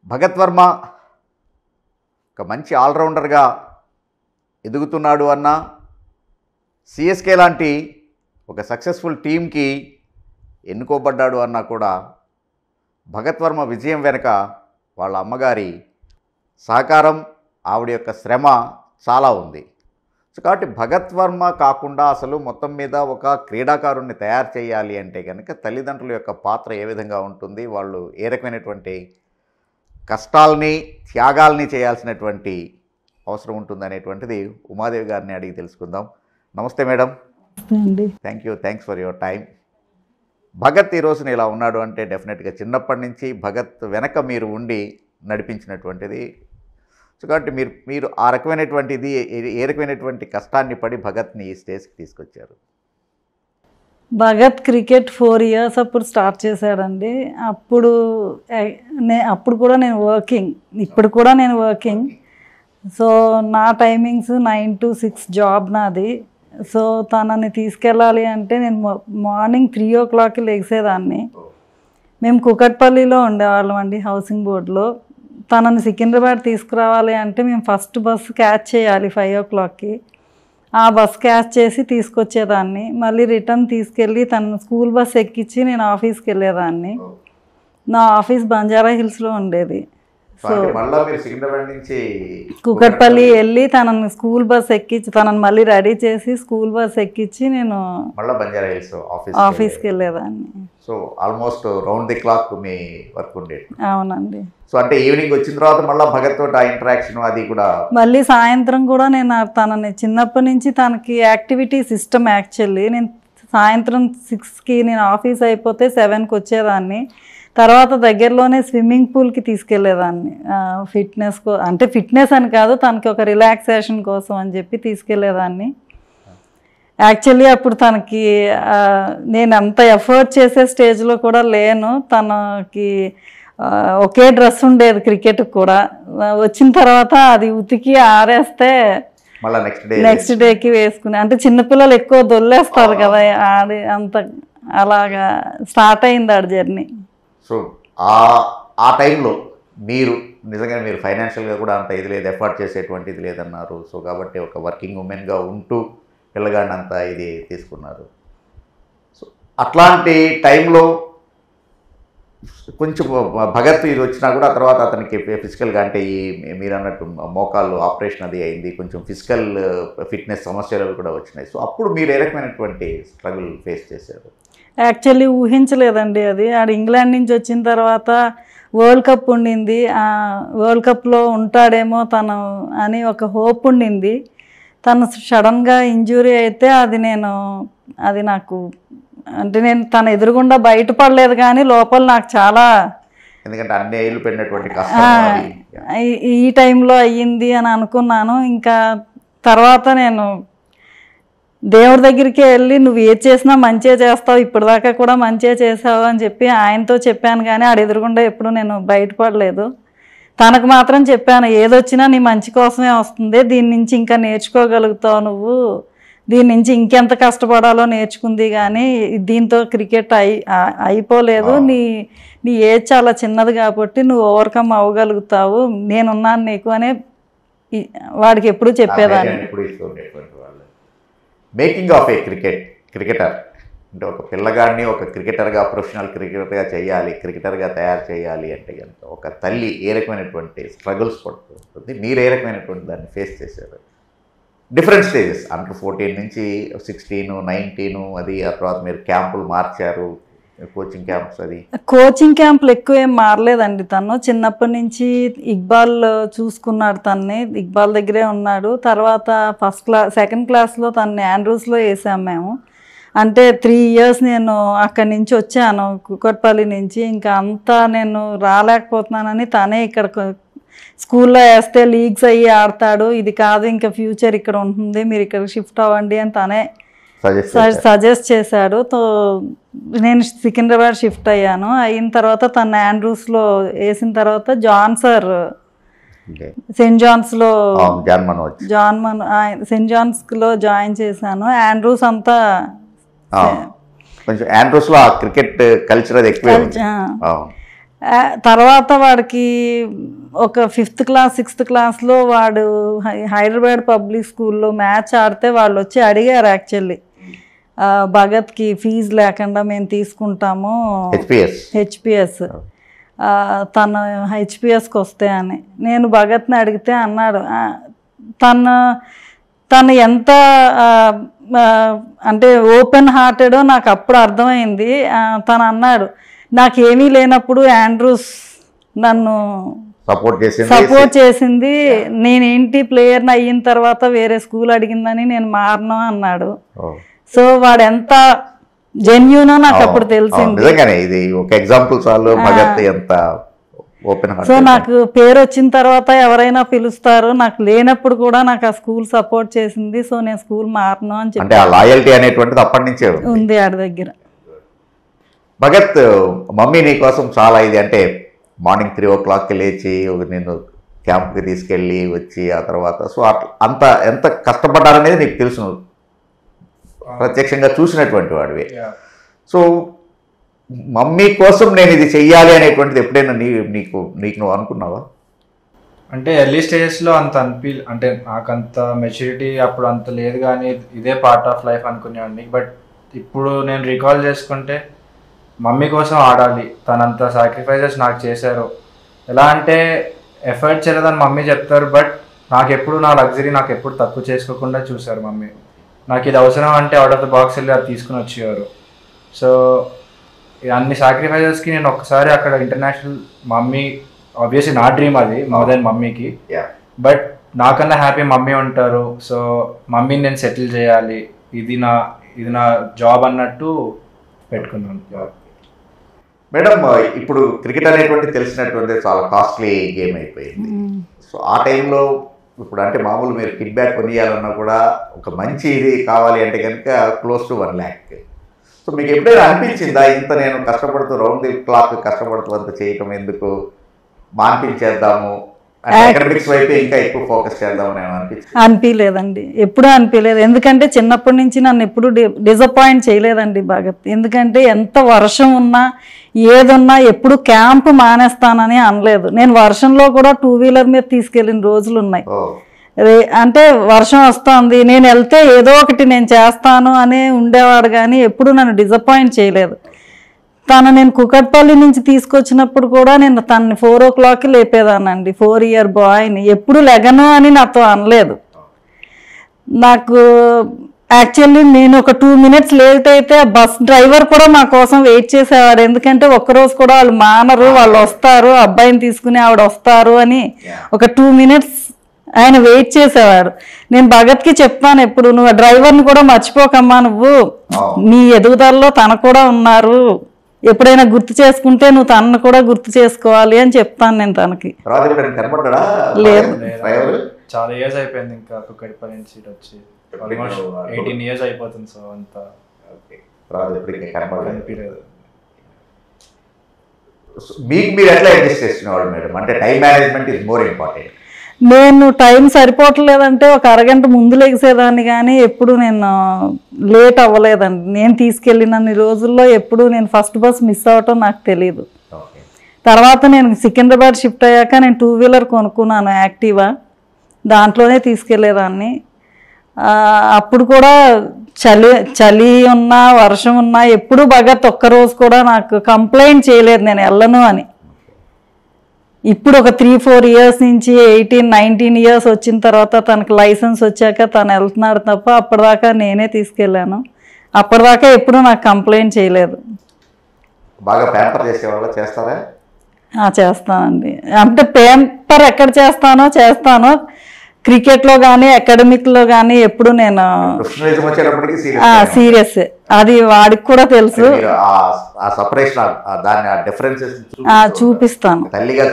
భగత్ వర్మ ఒక మంచి ఆల్రౌండర్గా ఎదుగుతున్నాడు అన్న, సిఎస్కే లాంటి ఒక సక్సెస్ఫుల్ టీంకి ఎన్నుకోబడ్డాడు అన్నా కూడా భగత్ వర్మ విజయం వెనుక వాళ్ళ అమ్మగారి సహకారం, ఆవిడ యొక్క శ్రమ చాలా ఉంది. సో కాబట్టి భగత్ వర్మ కాకుండా అసలు మొత్తం మీద ఒక క్రీడాకారుణ్ణి తయారు చేయాలి అంటే కనుక తల్లిదండ్రుల యొక్క పాత్ర ఏ విధంగా ఉంటుంది, వాళ్ళు ఏ రకమైనటువంటి కష్టాలని త్యాగాల్ని చేయాల్సినటువంటి అవసరం ఉంటుందనేటువంటిది ఉమాదేవి గారిని అడిగి తెలుసుకుందాం. నమస్తే madam. Thanks for your time. Bhagat ఈ రోజున ఇలా ఉన్నాడు అంటే డెఫినెట్గా చిన్నప్పటి నుంచి భగత్ వెనక మీరు ఉండి నడిపించినటువంటిది. సో కాబట్టి మీరు ఆ రకమైనటువంటిది ఏ రకమైనటువంటి కష్టాన్ని పడి భగత్ని ఈ స్టేజ్కి తీసుకొచ్చారు? భగత్ క్రికెట్ 4 years అప్పుడు స్టార్ట్ చేశాడండి. అప్పుడు కూడా నేను వర్కింగ్, ఇప్పుడు కూడా నేను వర్కింగ్. సో నా టైమింగ్స్ 9 to 6 జాబ్ నాది. సో తనని తీసుకెళ్ళాలి అంటే నేను మార్నింగ్ 3 o'clock లేసేదాన్ని. మేము కుకట్పల్లిలో ఉండేవాళ్ళం అండి, హౌసింగ్ బోర్డులో. తనని సికింద్రాబాద్ తీసుకురావాలి అంటే మేము ఫస్ట్ బస్సు క్యాచ్ చేయాలి 5 o'clock. ఆ బస్ క్యాచ్ చేసి తీసుకొచ్చేదాన్ని. మళ్ళీ రిటర్న్ తీసుకెళ్ళి తను స్కూల్ బస్ ఎక్కించి నేను ఆఫీస్కి వెళ్ళేదాన్ని. నా ఆఫీస్ బంజారా హిల్స్లో ఉండేది. సో కుకట్పల్లి వెళ్ళి తనని స్కూల్ బస్ ఎక్కించి తనని మళ్ళీ రెడీ చేసి స్కూల్ బస్ ఎక్కించి నేను బంజారా హిల్స్ ఆఫీస్కి వెళ్ళేదాన్ని. So almost round the clock మీ వర్క్ ఉండేది. అవునండి. సో అంటే ఈవినింగ్ వచ్చిన తర్వాత మళ్ళీ భగత్ తోటి ఆ ఇంటరాక్షన్ అది కూడా మళ్ళీ సాయంత్రం కూడా నేను తనని చిన్నప్పటి నుంచి తనకి యాక్టివిటీస్ ఇష్టం. యాక్చువల్లీ నేను సాయంత్రం 6కి నేను ఆఫీస్ అయిపోతే 7కి వచ్చేదాన్ని. తర్వాత దగ్గరలోనే స్విమ్మింగ్ పూల్కి తీసుకెళ్లేదాన్ని. ఫిట్నెస్ అని కాదు, తనకి ఒక రిలాక్సేషన్ కోసం అని చెప్పి తీసుకెళ్లేదాన్ని. యాక్చువల్లీ అప్పుడు తనకి నేను అంత ఎఫర్ట్ చేసే స్టేజ్లో కూడా లేను. తనకి ఒకే డ్రెస్ ఉండేది క్రికెట్కి కూడా. వచ్చిన తర్వాత అది ఉతికి ఆరేస్తే నెక్స్ట్ డేకి వేసుకుని, అంటే చిన్నపిల్లలు ఎక్కువ దొల్లేస్తారు కదా, అది అంత అలాగా స్టార్ట్ అయింది ఆ జర్నీ. సో ఆ టైంలో మీరు నిజంగా మీరు ఫైనాన్షియల్గా కూడా అంత ఇది లేదు, ఎఫర్ట్ చేసేటువంటిది లేదన్నారు. సో కాబట్టి ఒక వర్కింగ్ ఉమెన్గా ఉంటూ పిల్లగాడిని అంతా ఇది తీసుకున్నారు. సో అట్లాంటి టైంలో కొంచెం భగత్ ఇది వచ్చినా కూడా తర్వాత అతనికి ఫిజికల్గా అంటే ఈ మీరు అన్నట్టు మోకాళ్ళు ఆపరేషన్ అది అయింది, కొంచెం ఫిజికల్ ఫిట్నెస్ సమస్యలు కూడా వచ్చినాయి. సో అప్పుడు మీరు ఏ రకమైనటువంటి స్ట్రగుల్ ఫేస్ చేశారు? యాక్చువల్లీ ఊహించలేదండి అది. ఆడ ఇంగ్లాండ్ నుంచి వచ్చిన తర్వాత వరల్డ్ కప్ ఉండింది, వరల్డ్ కప్లో ఉంటాడేమో తను అని ఒక హోప్ ఉండింది. తను సడన్గా ఇంజురీ అయితే అది నాకు అంటే నేను తన ఎదురుగుండా బయటపడలేదు కానీ లోపల నాకు చాలా, ఎందుకంటే అన్ని ఏళ్ళు పెట్టినటువంటి ఈ టైంలో అయ్యింది అని అనుకున్నాను. ఇంకా తర్వాత నేను దేవుడి దగ్గరికి వెళ్ళి నువ్వు ఏది చేసినా మంచిగా చేస్తావు, ఇప్పటిదాకా కూడా మంచిగా చేసావు అని చెప్పి ఆయనతో చెప్పాను. కానీ ఆడ ఎదురుగుండా ఎప్పుడు నేను బయటపడలేదు. తనకు మాత్రం చెప్పాను, ఏదొచ్చినా నీ మంచి కోసమే వస్తుంది, దీని నుంచి ఇంకా నేర్చుకోగలుగుతావు నువ్వు, దీని నుంచి ఇంకెంత కష్టపడాలో నేర్చుకుంది, కానీ దీంతో క్రికెట్ అయిపోలేదు, నీ ఏజ్ చాలా చిన్నది కాబట్టి నువ్వు ఓవర్కమ్ అవ్వగలుగుతావు, నేనున్నాను నీకు అని వాడికి ఎప్పుడు చెప్పేదాన్ని. మేకింగ్ ఆఫ్ ఏ క్రికెటర్ అంటే ఒక పిల్లగాడిని ఒక క్రికెటర్గా, ప్రొఫెషనల్ క్రికెటర్గా చేయాలి, క్రికెటర్గా తయారు చేయాలి అంటే కనుక ఒక తల్లి ఏ రకమైనటువంటి స్ట్రగుల్స్ పడుతూ ఉంటుంది, మీరు ఏ రకమైనటువంటి దాన్ని ఫేస్ చేశారు? డిఫరెంట్ స్టేజెస్, అండర్ 14 నుంచి 16, 19 అది, ఆ తర్వాత మీరు క్యాంపులు మార్చారు, కోచింగ్ క్యాంప్స్ అది. కోచింగ్ క్యాంపులు ఎక్కువ ఏం మారలేదండి. తను చిన్నప్పటి నుంచి ఇక్బాల్ చూసుకున్నాడు, తన్ని ఇక్బాల్ దగ్గరే ఉన్నాడు. తర్వాత సెకండ్ క్లాస్లో తనని ఆండ్రూస్లో వేసాం మేము. అంటే 3 years నేను అక్కడి నుంచి వచ్చాను కుకట్పల్లి నుంచి. ఇంకా అంతా నేను రాలేకపోతున్నానని తనే ఇక్కడ స్కూల్లో వేస్తే లీగ్స్ అయ్యి ఆడతాడు, ఇది కాదు ఇంకా ఫ్యూచర్ ఇక్కడ ఉంటుంది, మీరు ఇక్కడ షిఫ్ట్ అవ్వండి అని తనే సజెస్ట్ చేశాడు. నేను సికింద్రాబాద్ షిఫ్ట్ అయ్యాను. అయిన తర్వాత తన ఆండ్రూస్లో వేసిన తర్వాత సెయింట్ జాన్స్లో సెయింట్ జాన్స్లో జాయిన్ చేశాను. ఆండ్రూస్ అంతా కొంచెం ఆండ్రూస్లో క్రికెట్ కల్చర్ అది ఎక్కువ. తర్వాత వాడికి ఒక 5th క్లాస్ 6th క్లాస్లో వాడు హైదరాబాద్ పబ్లిక్ స్కూల్లో మ్యాచ్ ఆడితే వాళ్ళు వచ్చి అడిగారు యాక్చువల్లీ, భగత్కి ఫీజు లేకుండా మేము తీసుకుంటాము హెచ్పిఎస్, తను హెచ్పిఎస్కి వస్తే అని. నేను భగత్ని అడిగితే అన్నాడు, తను ఎంత అంటే ఓపెన్ హార్టెడో నాకు అప్పుడు అర్థమైంది. తను అన్నాడు, నాకేమీ లేనప్పుడు ఆండ్రూస్ నన్ను సపోర్ట్ చేసింది, నేనేంటి ప్లేయర్ని అయిన తర్వాత వేరే స్కూల్ అడిగిందని నేను మారను అన్నాడు. సో వాడు ఎంత జెన్యూనో నాకు అప్పుడు తెలిసింది. సో నాకు పేరు వచ్చిన తర్వాత ఎవరైనా పిలుస్తారు, నాకు లేనప్పుడు కూడా నాకు ఆ స్కూల్ సపోర్ట్ చేసింది, సో నేను స్కూల్ మారను అని చెప్పి లాయల్టీ అనేటువంటిది అప్పటి నుంచే ఉంది ఆడి దగ్గర. భగత్ మమ్మీ నీ కోసం చాలా ఇది అంటే మార్నింగ్ 3 o'clockకి లేచి నేను క్యాంప్కి తీసుకెళ్ళి వచ్చి ఆ తర్వాత సో అంత ఎంత కష్టపడ్డారనేది నీకు తెలుసు, ప్రత్యక్షంగా చూసినటువంటి వాడివి. సో మమ్మీ కోసం నేను ఇది చెయ్యాలి అనేటువంటిది ఎప్పుడైనా నీకు నువ్వు అనుకున్నావా? అంటే ఎర్లీ స్టేజెస్లో అంత అంటే నాకంత మెచ్యూరిటీ అప్పుడు అంత లేదు, కానీ ఇదే పార్ట్ ఆఫ్ లైఫ్ అనుకునేవాడిని. బట్ ఇప్పుడు నేను రికాల్ చేసుకుంటే మమ్మీ కోసం ఆడాలి, తనంత సాక్రిఫైజెస్ నాకు చేశారు. ఎలా అంటే ఎఫర్ట్ చేయలేదని మమ్మీ చెప్తారు, బట్ నాకెప్పుడు నా లగ్జరీ నాకు ఎప్పుడు తక్కువ చేసుకోకుండా చూశారు మమ్మీ. నాకు ఇది అవసరం అంటే అవుట్ ఆఫ్ ద బాక్స్ వెళ్ళి అది తీసుకుని వచ్చేవారు. సో అన్ని సాక్రిఫైజెస్కి నేను ఒక్కసారి అక్కడ ఇంటర్నేషనల్ మమ్మీ ఆబ్వియస్లీ నా డ్రీమ్ అది మోర్ దెన్ మమ్మీకి, బట్ నాకన్నా హ్యాపీ మమ్మీ ఉంటారు. సో మమ్మీని నేను సెటిల్ చేయాలి, ఇది నా జాబ్ అన్నట్టు పెట్టుకున్నాను. మేడం ఇప్పుడు క్రికెట్ అనేటువంటి తెలిసినటువంటి చాలా కాస్ట్లీ గేమ్ అయిపోయింది. సో ఆ టైంలో ఇప్పుడు అంటే మామూలు మీరు కిడ్ బ్యాక్ కొనియాలన్నా కూడా ఒక మంచి ఇది కావాలి అంటే కనుక క్లోజ్ టు 1 lakh. సో మీకు ఎప్పుడైనా అనిపించిందా ఇంత నేను కష్టపడుతూ రౌండ్ ది క్లాక్ కష్టపడుతూ అంత చేయటం ఎందుకు, మాన్పించేద్దాము, అకాడమిక్స్ వైపు ఇంకా ఎక్కువ ఫోకస్ చేద్దామని అనిపించలేదండి, ఎప్పుడూ అనిపించలేదు. ఎందుకంటే చిన్నప్పటి నుంచి నన్ను ఎప్పుడు డిసప్పాయింట్ చేయలేదండి భగత్. ఎందుకంటే ఎంత వర్షం ఉన్నా ఏదున్నా ఎప్పుడు క్యాంప్ మానేస్తానని అనలేదు. నేను వర్షంలో కూడా 2-wheeler మీద తీసుకెళ్ళిన రోజులు ఉన్నాయి. అంటే వర్షం వస్తుంది నేను వెళ్తే ఏదో ఒకటి నేను చేస్తాను అని ఉండేవాడు, కానీ ఎప్పుడు నన్ను డిసప్పాయింట్ చేయలేదు. నేను కుకట్పల్లి నుంచి తీసుకొచ్చినప్పుడు కూడా నేను తనని 4 o'clockకి లేపేదానండి, 4-year బాయ్ని. ఎప్పుడు లెగను అని నాతో అనలేదు. నాకు యాక్చువల్లీ నేను ఒక 2 minutes లేట్ అయితే బస్ డ్రైవర్ కూడా మా కోసం వెయిట్ చేసేవాడు. ఎందుకంటే ఒక్కరోజు కూడా వాళ్ళు మానరు, వాళ్ళు వస్తారు, అబ్బాయిని తీసుకుని ఆవిడ వస్తారు అని ఒక 2 minutes ఆయన వెయిట్ చేసేవాడు. నేను భగత్కి చెప్తాను ఎప్పుడు, నువ్వు డ్రైవర్ని కూడా మర్చిపోకమ్మా, నువ్వు నీ ఎదుగుదలలో తన కూడా ఉన్నారు, ఎప్పుడైనా గుర్తు చేసుకుంటే నువ్వు తనను కూడా గుర్తు చేసుకోవాలి అని చెప్తాను నేను తనకి. లేదు, చాలా ఇయర్స్ అయిపోయింది ఇంకా కుక్కడిపల్లి నుంచి వచ్చి, ఆల్మోస్ట్ 18 years అయిపోతుంది. సో అంతా కనిపించలేదు. మీకు మీరు ఎట్లా అడ్జస్ట్ చేస్తున్నవాడు మేడం? అంటే time management is more important. నేను టైం సరిపోవట్లేదంటే ఒక అరగంట ముందు లెగిసేదాన్ని, కానీ ఎప్పుడు నేను లేట్ అవ్వలేదండి. నేను తీసుకెళ్ళినన్ని రోజుల్లో ఎప్పుడు నేను ఫస్ట్ బస్ మిస్ అవ్వటం నాకు తెలియదు. తర్వాత నేను సికింద్రాబాద్ షిఫ్ట్ అయ్యాక నేను 2-wheeler కొనుక్కున్నాను, యాక్టివా, దాంట్లోనే తీసుకెళ్ళేదాన్ని. అప్పుడు కూడా చలి ఉన్నా వర్షం ఉన్నా ఎప్పుడు భగత్ ఒక్కరోజు కూడా నాకు కంప్లైంట్ చేయలేదు నేను వెళ్ళను అని. ఇప్పుడు ఒక 3-4 years నుంచి 18-19 years వచ్చిన తర్వాత తనకు లైసెన్స్ వచ్చాక తను వెళ్తున్నాడు తప్ప అప్పటిదాకా నేనే తీసుకెళ్ళాను. అప్పటిదాకా ఎప్పుడు నాకు కంప్లైంట్ చేయలేదు. బాగా ప్యాంపర్ చేసేవాళ్ళ చేస్తారా? చేస్తానండి. అంటే పేపర్ ఎక్కడ చేస్తానో క్రికెట్లో కానీ అకాడమిక్లో కానీ ఎప్పుడు నేను సీరియస్, అది వాడికి కూడా తెలుసు, చూపిస్తాను.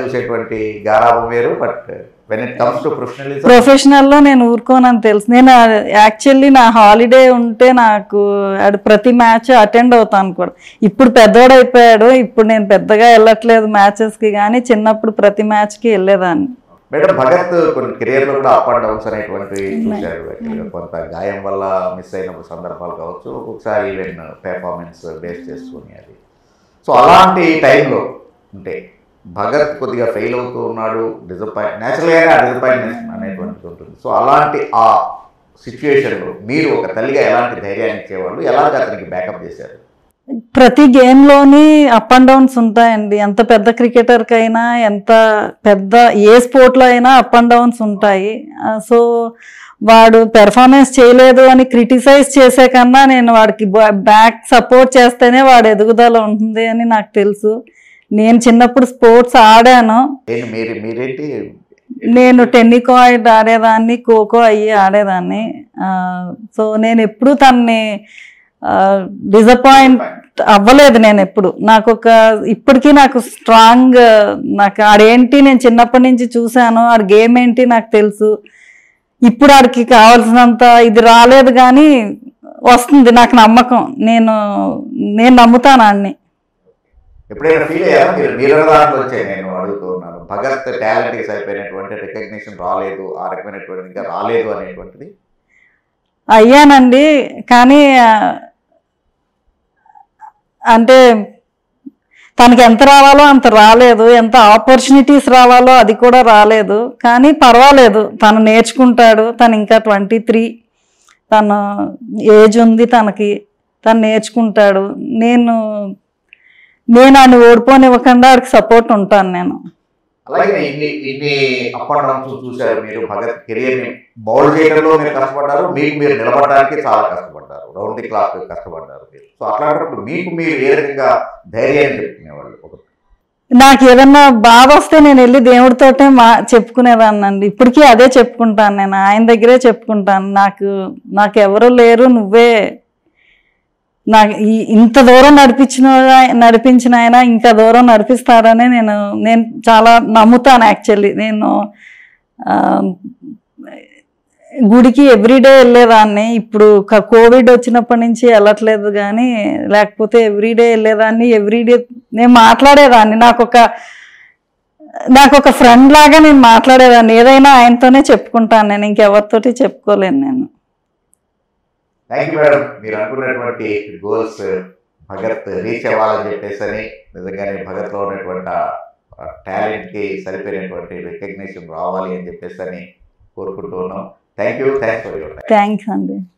ప్రొఫెషనల్లో నేను ఊరుకోనని తెలుసు. నేను యాక్చువల్లీ నా హాలిడే ఉంటే నాకు ప్రతి మ్యాచ్ అటెండ్ అవుతాను కూడా. ఇప్పుడు పెద్దోడైపోయాడు, ఇప్పుడు నేను పెద్దగా వెళ్ళట్లేదు మ్యాచెస్కి, కానీ చిన్నప్పుడు ప్రతి మ్యాచ్కి వెళ్ళేదాన్ని. మేడం భగత్ కొన్ని కెరియర్లో కూడా అప్ అండ్ డౌన్స్ అనేటువంటి చూశారు. కొంత గాయం వల్ల మిస్ అయిన సందర్భాలు కావచ్చు, ఒక్కొక్కసారి ఈవెన్ పెర్ఫార్మెన్స్ బేస్ చేసుకుని అది. సో అలాంటి టైంలో అంటే భగత్ కొద్దిగా ఫెయిల్ అవుతూ ఉన్నాడు, న్యాచురల్గానే ఆ డిసప్పాయింట్మెంట్ అనేటువంటిది ఉంటుంది. సో అలాంటి ఆ సిచ్యువేషన్లో మీరు ఒక తల్లిగా ఎలాంటి ధైర్యాన్ని ఇచ్చేవాళ్ళు, ఎలాగ అతనికి బ్యాకప్ చేశారు? ప్రతి గేమ్లోని అప్ అండ్ డౌన్స్ ఉంటాయండి. ఎంత పెద్ద క్రికెటర్కైనా, ఎంత పెద్ద ఏ స్పోర్ట్లో అయినా అప్ అండ్ డౌన్స్ ఉంటాయి. సో వాడు పెర్ఫార్మెన్స్ చేయలేదు అని క్రిటిసైజ్ చేసే కన్నా నేను వాడికి బ్యాక్ సపోర్ట్ చేస్తేనే వాడు ఎదుగుదల ఉంటుంది అని నాకు తెలుసు. నేను చిన్నప్పుడు స్పోర్ట్స్ ఆడాను. మీరేంటి? నేను టెన్నికాయిడ్ ఆడేదాన్ని, ఖోఖో అయ్యి ఆడేదాన్ని. సో నేను ఎప్పుడు తనని డిసప్పాయింట్ అవ్వలేదు. నేను ఎప్పుడు ఇప్పటికీ నాకు స్ట్రాంగ్, నాకు ఆడేంటి నేను చిన్నప్పటి నుంచి చూశాను, ఆడ గేమ్ ఏంటి నాకు తెలుసు. ఇప్పుడు ఆడికి కావాల్సినంత ఇది రాలేదు కానీ వస్తుంది, నాకు నమ్మకం. నేను నమ్ముతాను ఆడిని. ఎప్పుడైనా ఫీల్ అయ్యారా మీరు దాంట్లో వచ్చాయి? నేను అడుగుతూ ఉన్నాను, భగత్ టాలెంట్కి సరిపోయినటువంటి రికగ్నిషన్ రాలేదు, ఆ రకమైనటువంటి ఇంకా రాలేదు అనేటువంటిది. అయ్యానండి, కానీ అంటే తనకి ఎంత రావాలో అంత రాలేదు, ఎంత ఆపర్చునిటీస్ రావాలో అది కూడా రాలేదు. కానీ పర్వాలేదు, తను నేర్చుకుంటాడు. తను ఇంకా 23, తన ఏజ్ ఉంది తనకి, తను నేర్చుకుంటాడు. నేను ఆయన ఓడిపోనివ్వకుండా వాడికి సపోర్ట్ ఉంటాను నేను. అలాగే ఇన్ని అప్ అండ్ డౌన్స్ చూశారు మీరు. భగత్ కెరియర్ని బౌల్ చేయడంలో మీరు కష్టపడ్డారు, మీరు నిలబడడానికి చాలా కష్టపడ్డారు, రౌండ్ ది క్లాక్ కష్టపడ్డారు మీరు. సో అట్లాంటప్పుడు మీరు ఏ రకంగా ధైర్యాన్ని చెప్పుకునేవాళ్ళు? నాకు ఏదన్నా బాధ వస్తే నేను వెళ్ళి దేవుడితోటే చెప్పుకునేదాన్నండి. ఇప్పటికీ అదే చెప్పుకుంటాను, నేను ఆయన దగ్గరే చెప్పుకుంటాను. నాకు ఎవరు లేరు, నువ్వే నాకు ఇంత దూరం నడిపించిన ఆయన ఇంకా దూరం నడిపిస్తారని నేను చాలా నమ్ముతాను. యాక్చువల్లీ నేను గుడికి ఎవ్రీడే వెళ్ళేదాన్ని. ఇప్పుడు కోవిడ్ వచ్చినప్పటి నుంచి వెళ్ళట్లేదు, కానీ లేకపోతే ఎవ్రీడే వెళ్ళేదాన్ని. ఎవ్రీడే నేను మాట్లాడేదాన్ని, నాకు ఒక ఫ్రెండ్ లాగా నేను మాట్లాడేదాన్ని. ఏదైనా ఆయనతోనే చెప్పుకుంటాను నేను, ఇంకెవరితోటి చెప్పుకోలేను నేను. Thank you madam. మీరు అనుకున్నటువంటి గోల్స్ భగత్ రీచ్ అవ్వాలని చెప్పేసి నిజంగానే భగత్లో ఉన్నటువంటి టాలెంట్కి సరిపోయినటువంటి రికగ్నిషన్ రావాలి అని చెప్పేసి కోరుకుంటూ ఉన్నాం. Thank you. Thanks for your time. Thanks అండి.